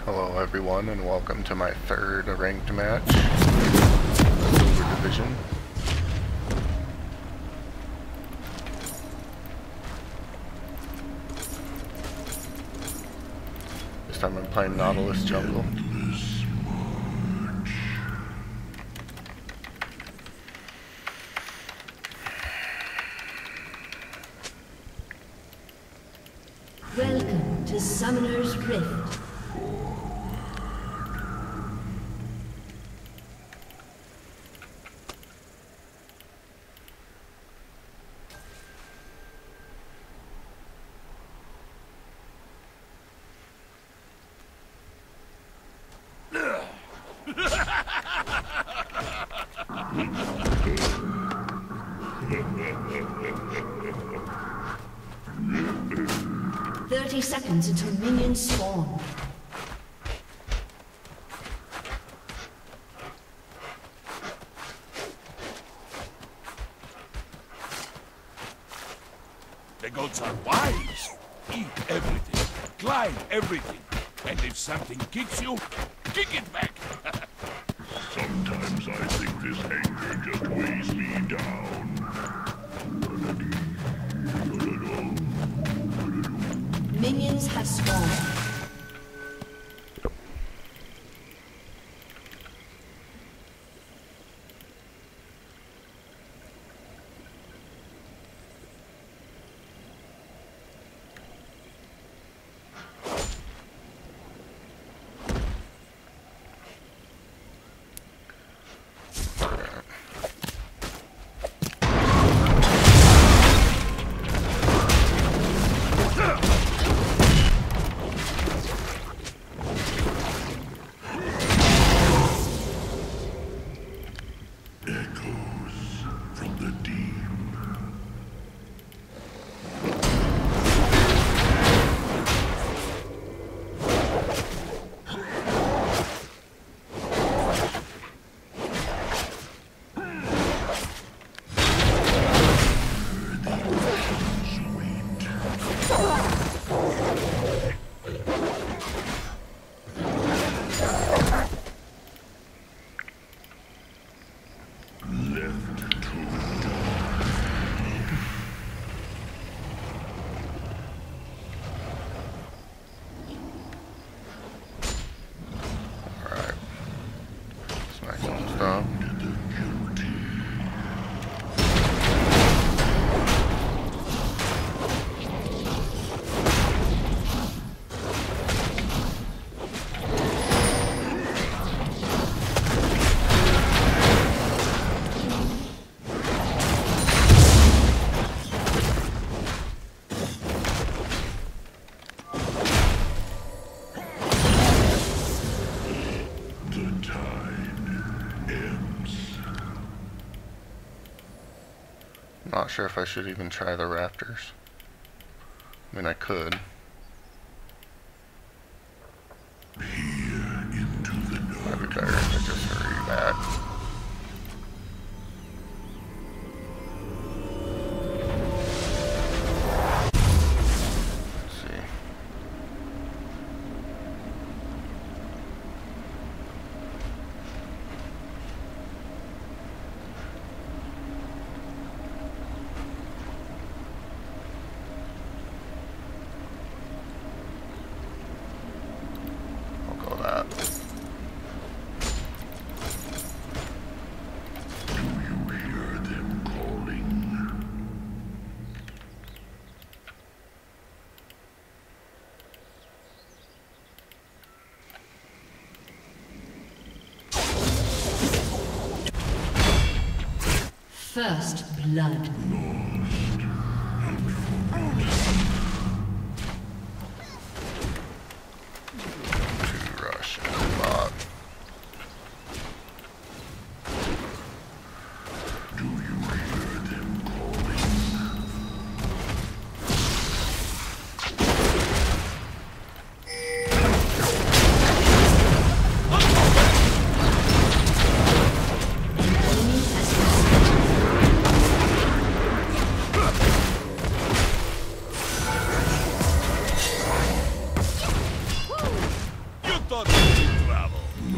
Hello everyone and welcome to my third ranked match, Silver Division. This time I'm playing Nautilus Jungle. Welcome to Summoner's Rift. Seconds until minions spawn. The gods are wise. Eat everything, climb everything, and if something kicks you, kick it back. Sometimes I think this anger just weighs me down. Minions have spawned. Not sure if I should even try the Raptors. I mean, I could. Peer into the dark. Might be better if I just hurry back. First blood. thought you'd travel.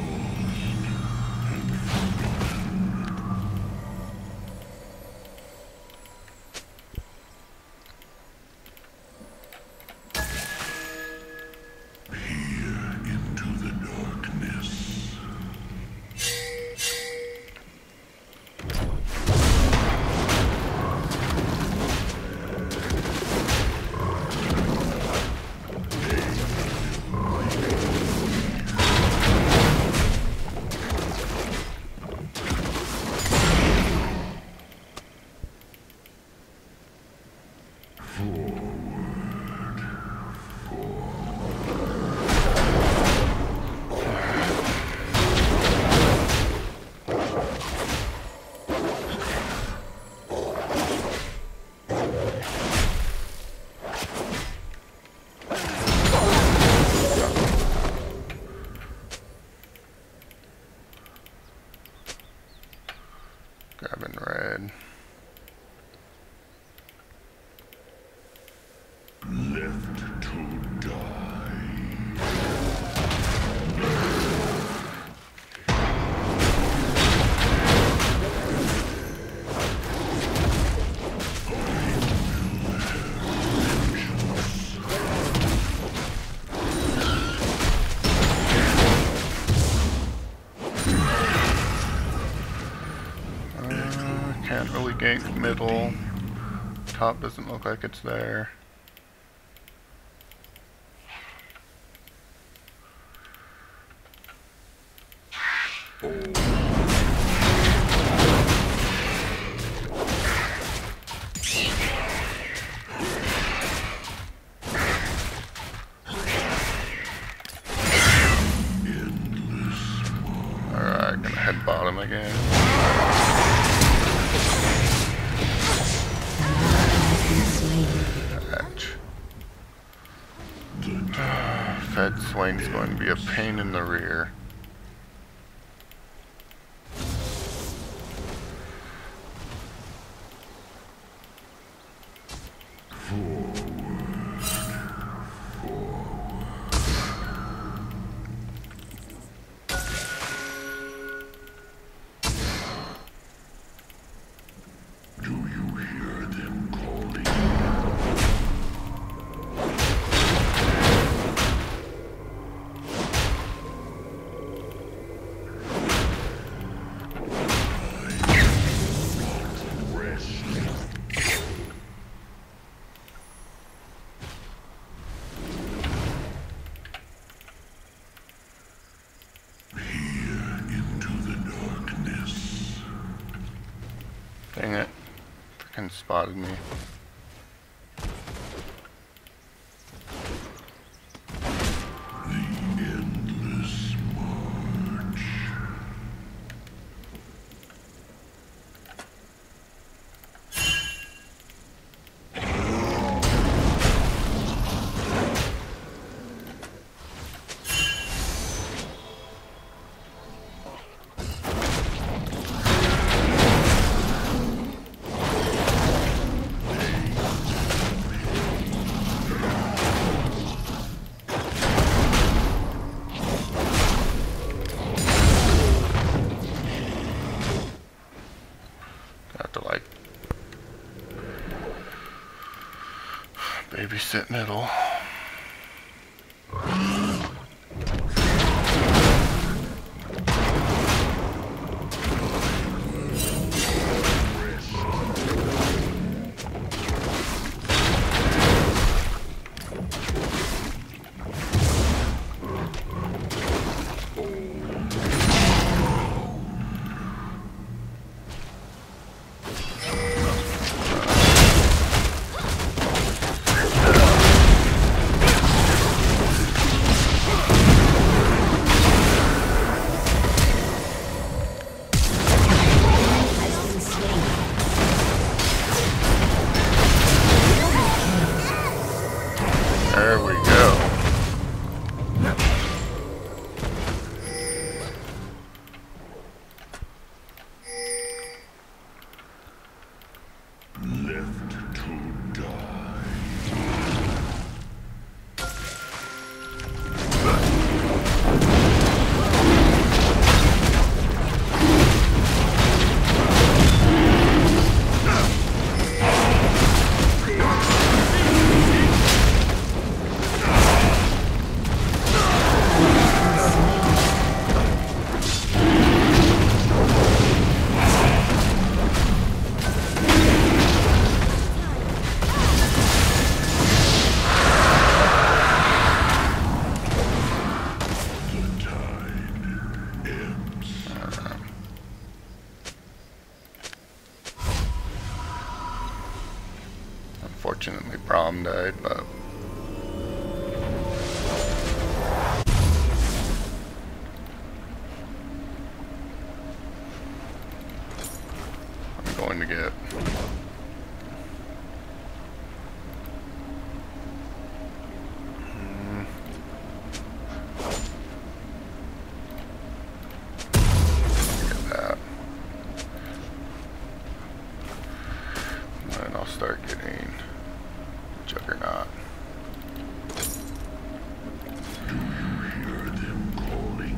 Grabbing red. Left to die. Can't really gank middle. Top doesn't look like it's there. Alright, gonna head bottom again. Fed Swain's going to be a pain in the rear. Do you hear them calling? Dang it. Freaking spotted me. Have to like babysit middle. My prom died, but I'm going to get that. And then I'll start getting Juggernaut. Do you hear them calling?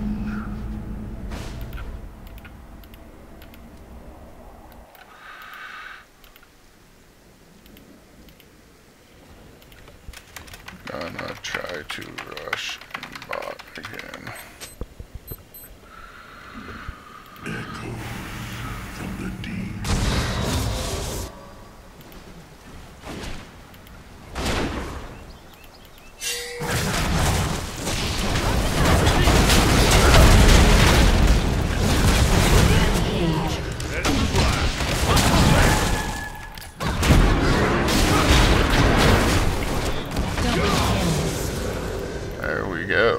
Gonna try to rush and bot again. Echoes from the deep. There we go.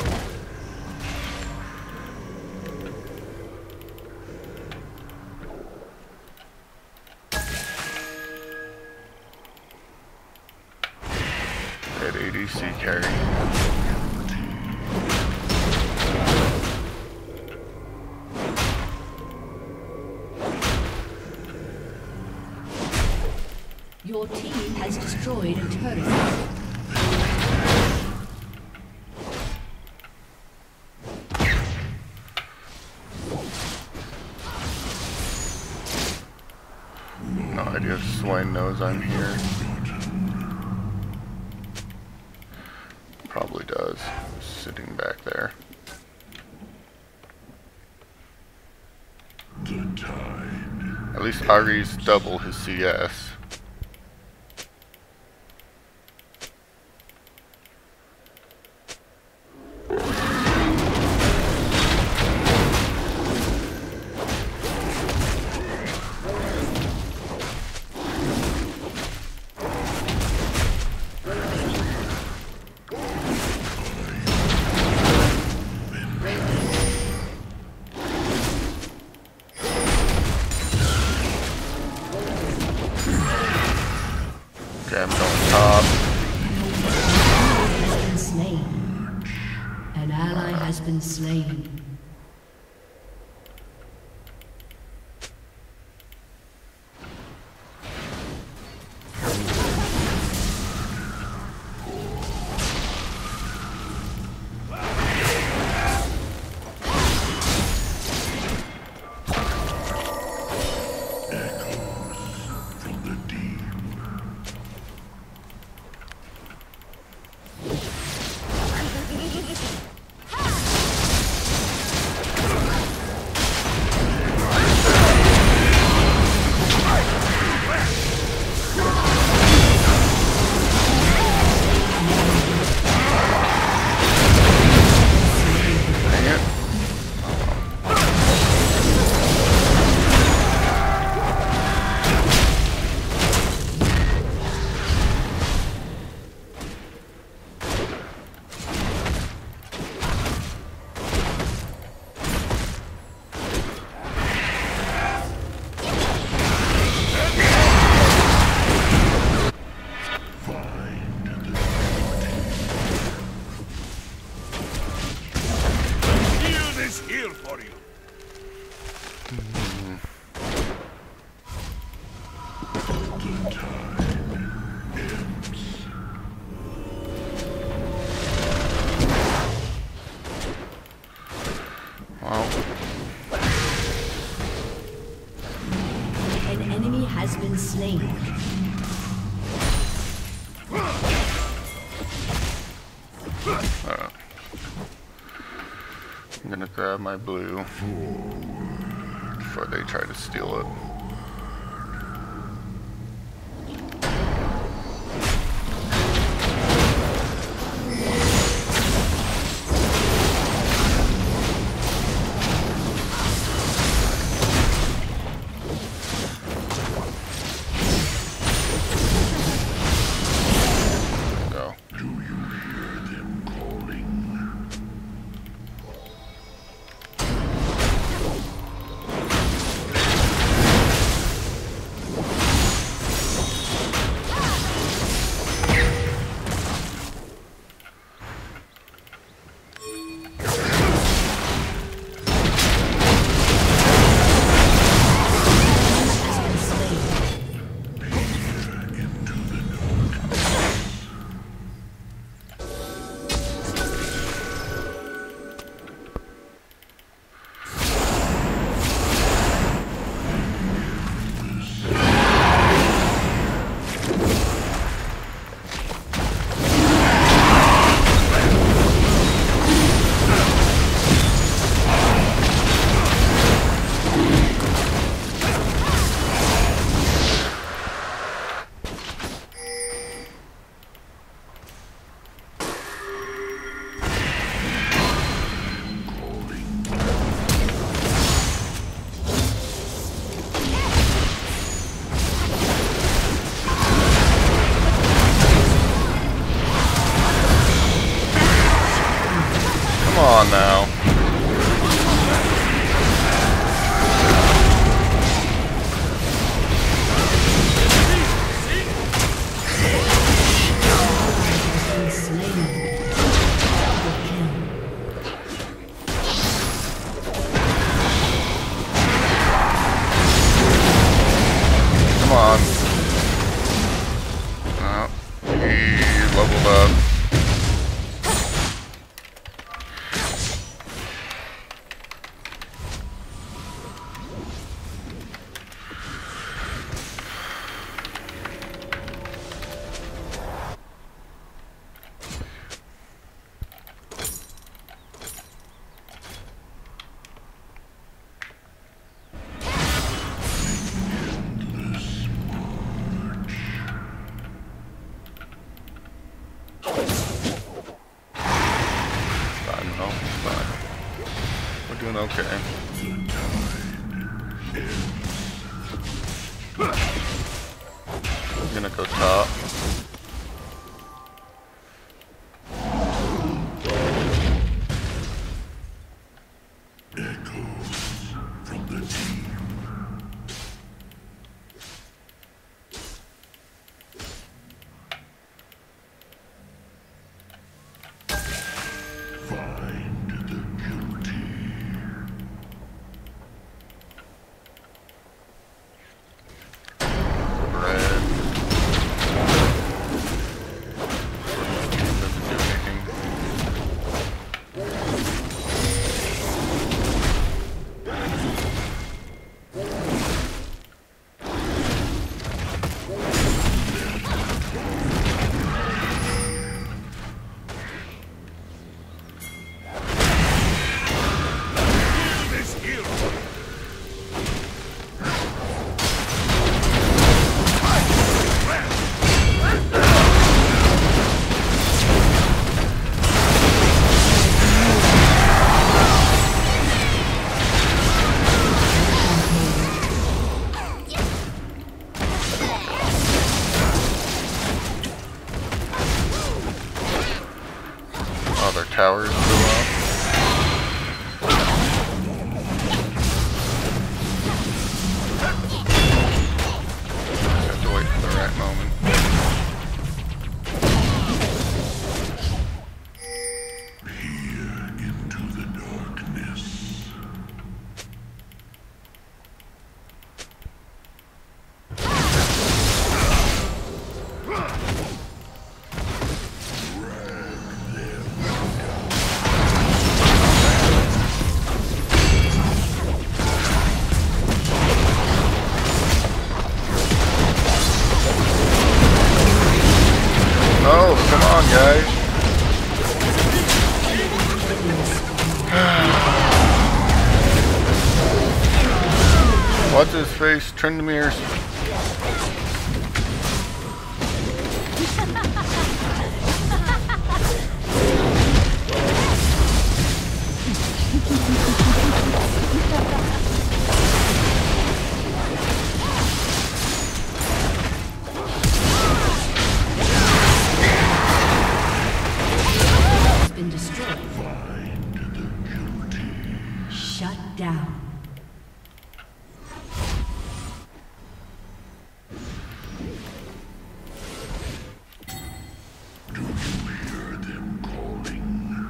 That ADC carry. Your team has destroyed a turret. No idea if Swain knows I'm here. Probably does. Sitting back there. The tide. At least Ari's double his CS. Okay, I'm going top. Has been slain. An ally has been slain. From the deep. Dang it. Shield is here for you. The tide ebbs. Well, An enemy has been slain. I'm gonna grab my blue before they try to steal it. on now. Come on. Oh, he leveled up. Okay. I'm gonna go top. Echoes from the team. Find the guilty. Their towers blew up. Have to wait for the right moment. Peer into the darkness. Oh, come on, guys. What's his face? Tryndamere. Been destroyed. Find the guilty. Shut down. Do you hear them calling?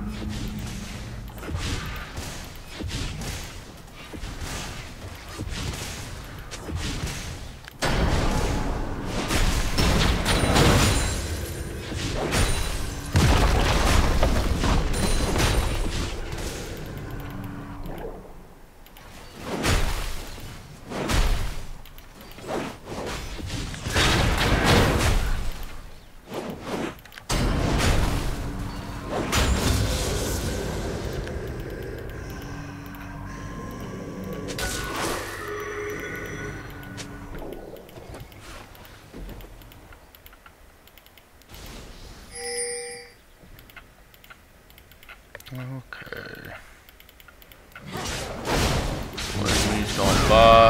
Okay. Lee's going bot.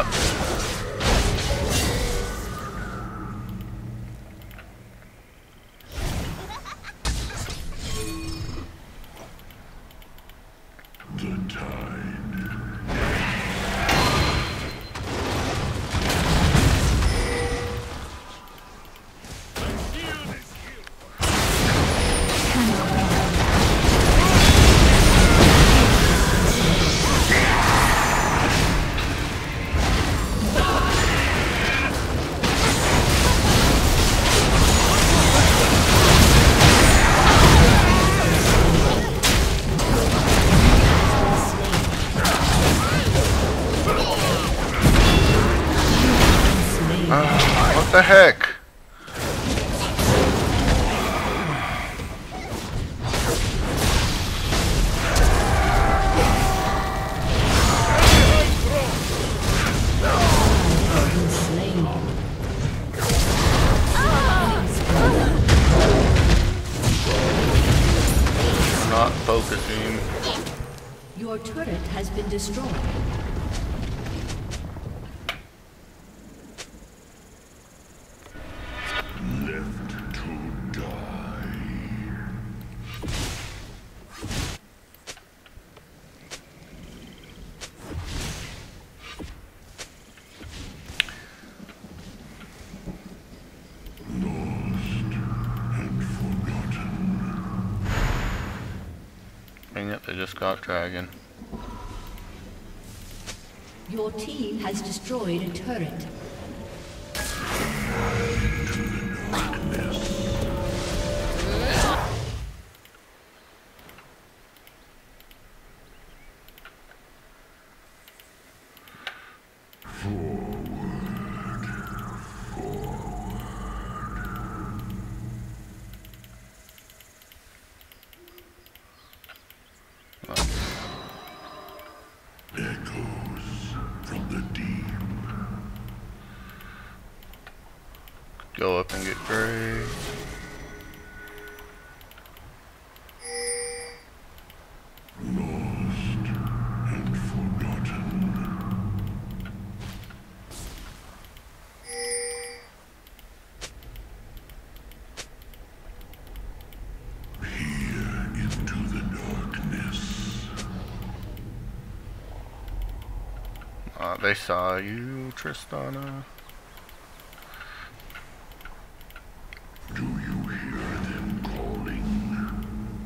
the heck? Not focusing. Your turret has been destroyed. Left to die. Lost and forgotten. Dang it, they just got dragon. Your team has destroyed a turret. Echoes from the deep. Go up and get Gray. Lost and forgotten. Peer into the darkness. They saw you, Tristana. Do you hear them calling?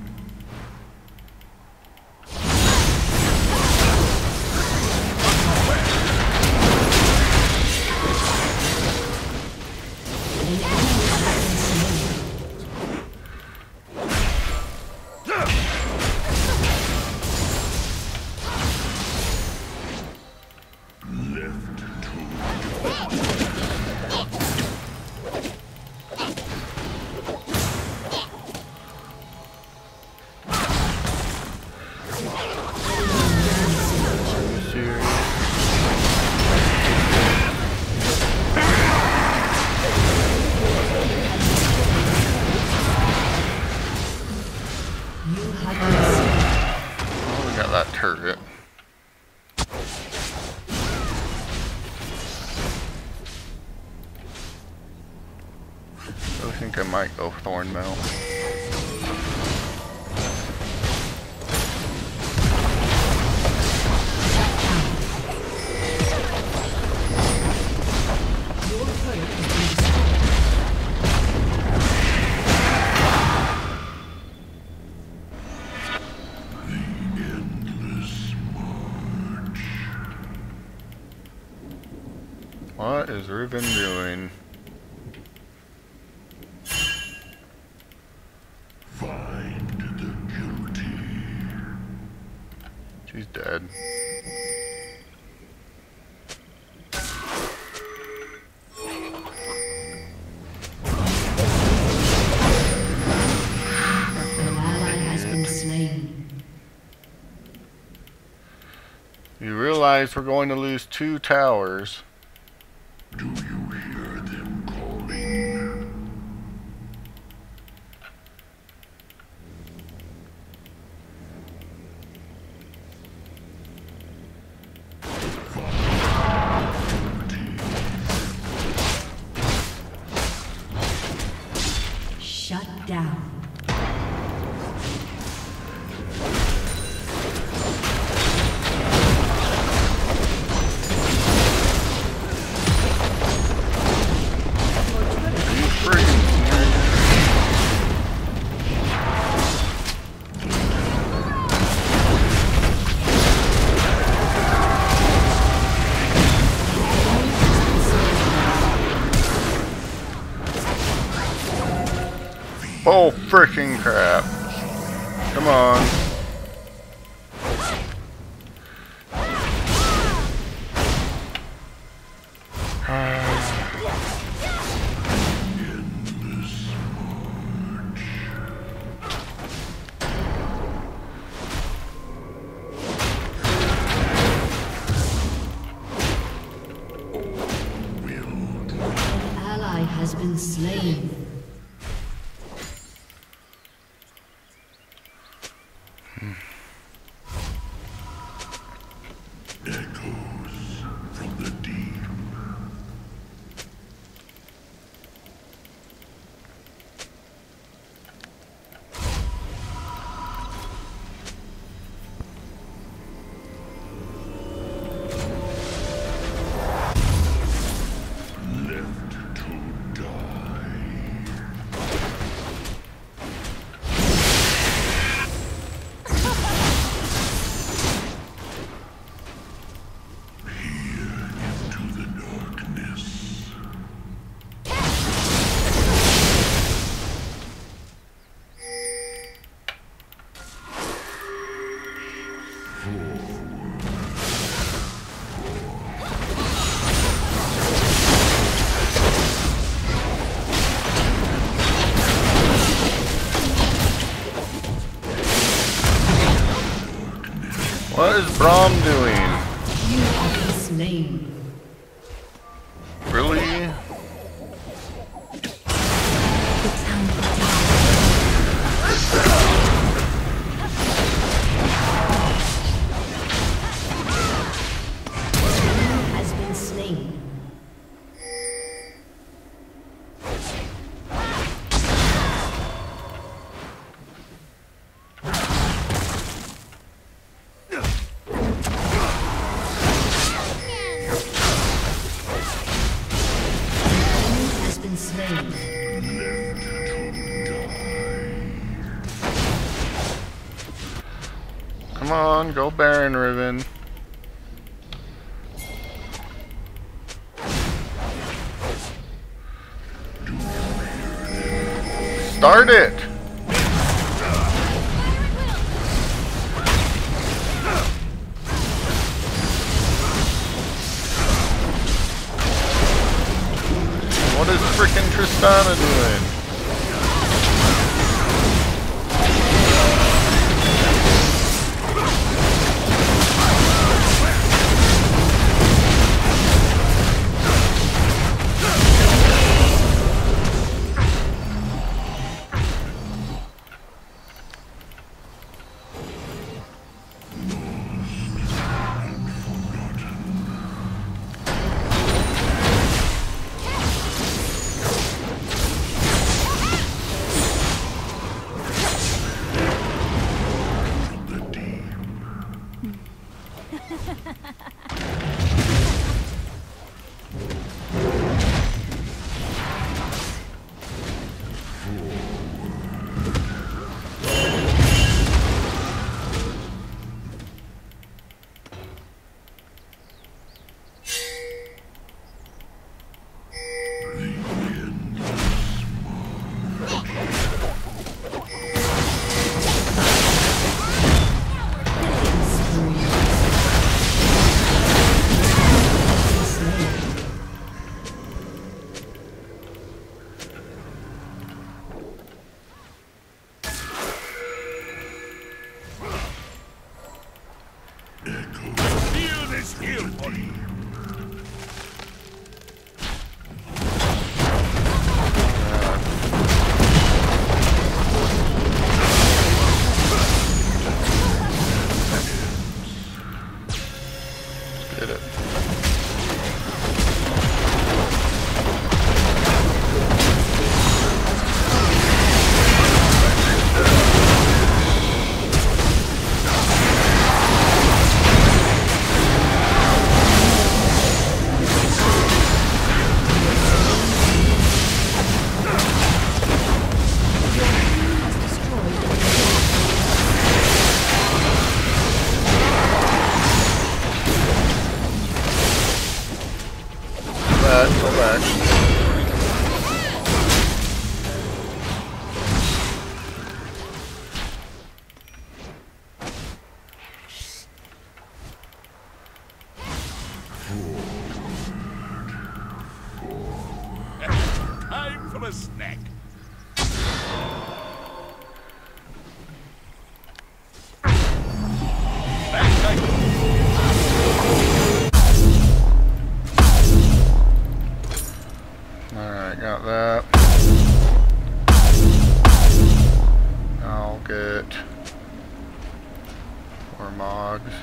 Left to Oh, we got that turret. I think I might go Thornmail. Your turret has been destroyed. endless march. What is Reuben doing? Find the guilty. She's dead. An ally has been slain. You realize we're going to lose 2 towers. Do you hear them calling? Shut down. You freaking oh freaking crap. Come on. been slain. Echoes from the deep. Left to die. Into the darkness. What is Braum doing? You have been slain. Really? Has been slain. Has been slain. Come on, go Baron Riven. Start it! What is frickin' Tristana doing? Feel this heel, buddy. Get it. more mods.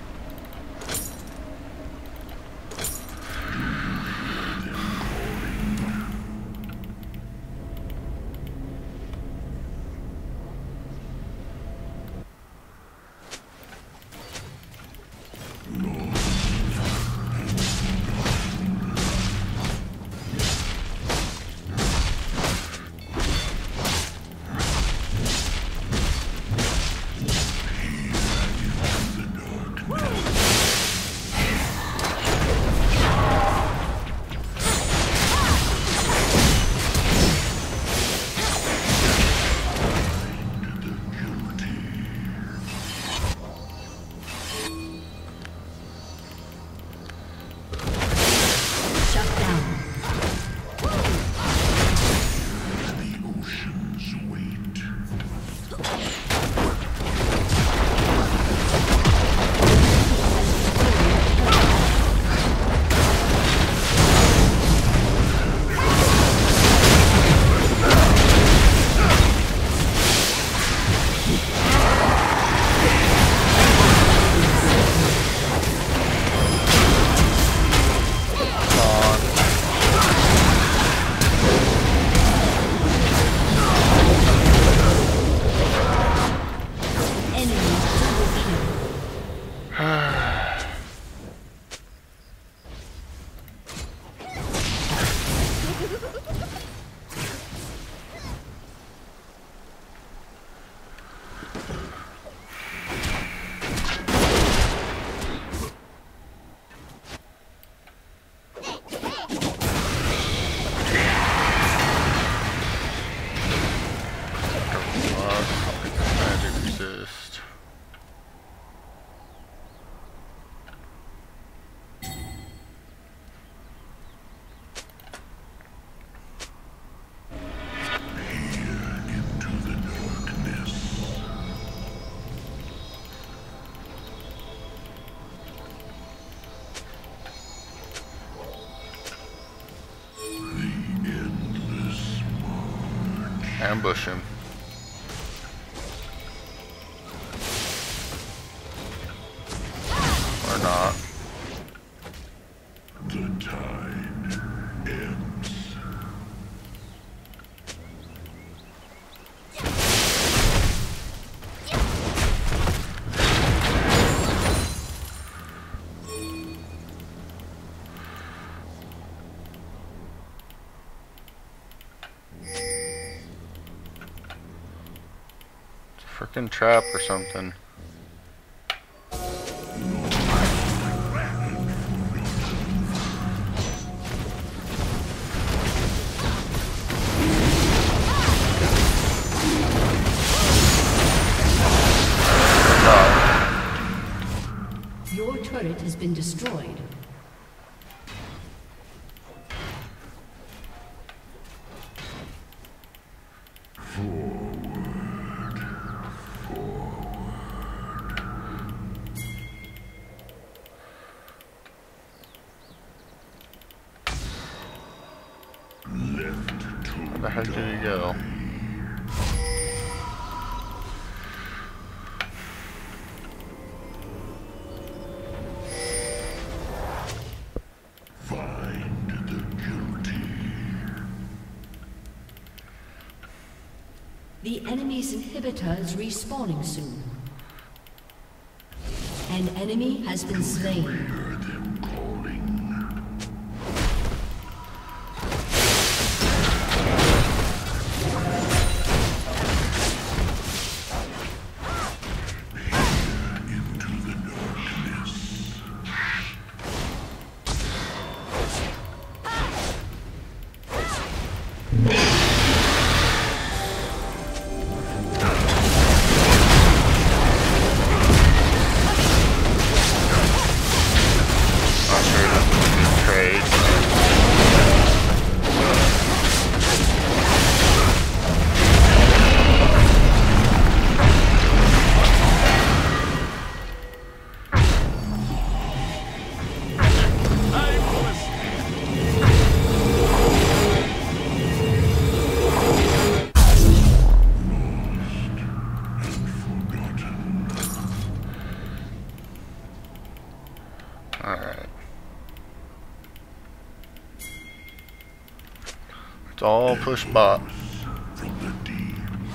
Ambush him. Or not. The tide ends. Frickin' trap or something. Your turret has been destroyed. Where the heck did he go? Find the guilty. The enemy's inhibitor is respawning soon. An enemy has been slain. Hear them calling. Into the darkness. Alright. It's all push bot. From the deep.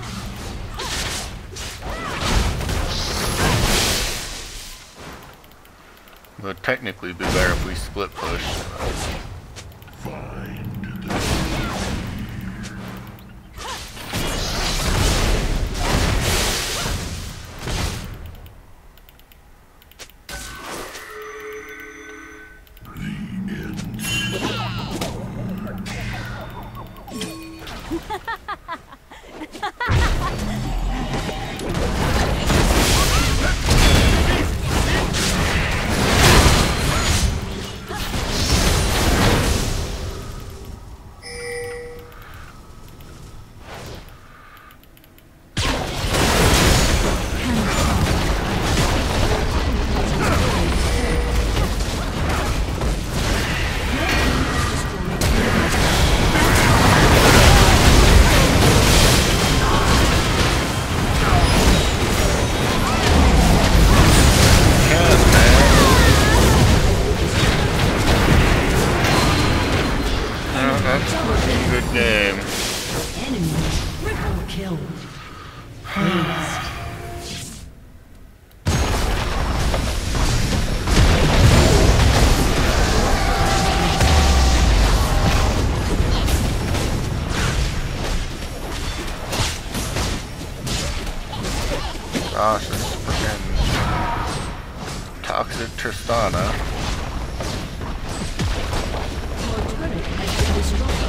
Would technically be better if we split push. Find the Good game. Enemy triple kill. Aced. Gosh, this freaking toxic Tristana. Your turret has been destroyed.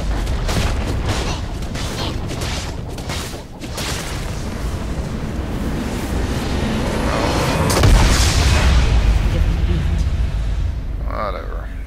Whatever.